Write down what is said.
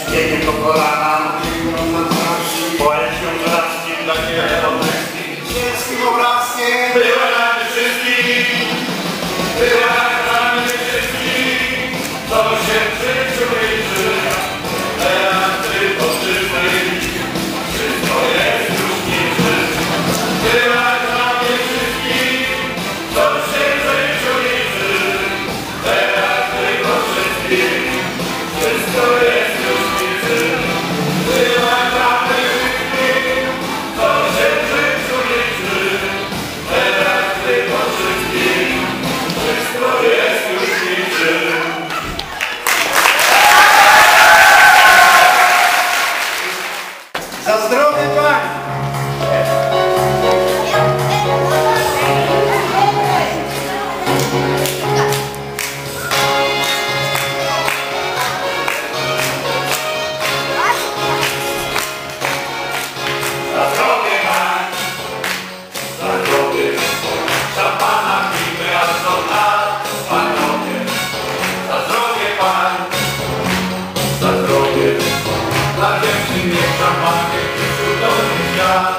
biegnie po kolana. Poezją blaskiem dla kierownych. Ciężkim obrazkiem Była na mnie wszystkich. Była na mnie wszystkich. To się w życiu liczy. Teraz ty poczytaj. Wszystko jest już niczy. Była na mnie wszystkich. To się w życiu liczy. Teraz ty poczytaj. Wszystko jest już niczy. Była na mnie wszystkich. To się w życiu liczy. Teraz ty poczytaj. Wszystko jest już niczy. za zdrowie pani. Za zdrowie pań, za zdrowie, szampana pijmy, a co lat, panowie. Za zdrowie pań, za zdrowie, dla dziewczyn niech szampanie, wśród do nich świat.